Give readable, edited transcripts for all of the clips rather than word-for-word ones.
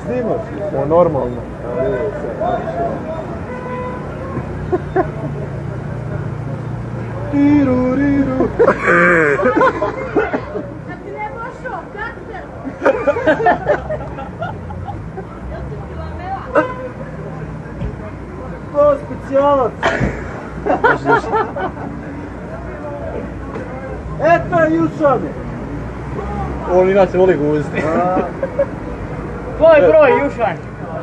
Snimaš? O, normalno. Riru, riru. Da ti ne bošao, kakter! To specijalac. Eto je Jušane. On inače voli guziti. Tvoj broj, Jušan.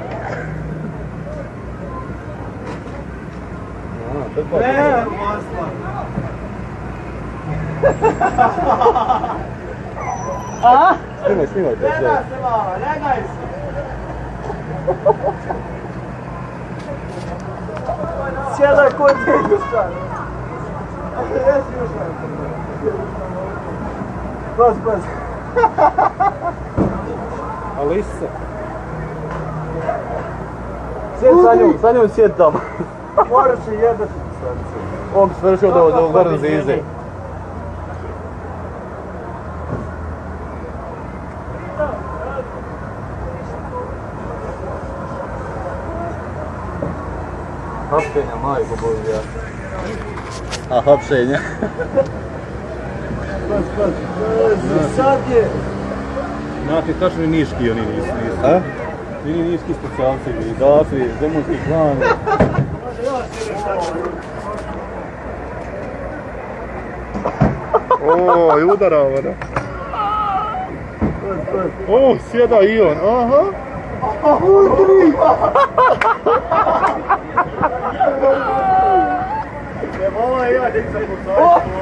Ne, masla. A? Snimaj to Ne sve. da se mala, ne daj se. Sjedaj kod je Jušan. Jesi Jušan. Pas. A lisica? Sjed Sa njom sjed tamo. Moraš i jedati srce. On bi svršio do gore zize. Hapšenja, majko Božja. A, hapšenja. Pas. Sad je. Znate, tačno niški oni nisu. A? Ili niški specijalci, vidafi, zemunski klan. O, i udarao voda. O, sjeda i on, aha. Udri! Ovo je ja, nek sam postaviti.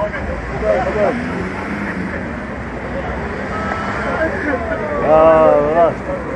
Ja, vrat.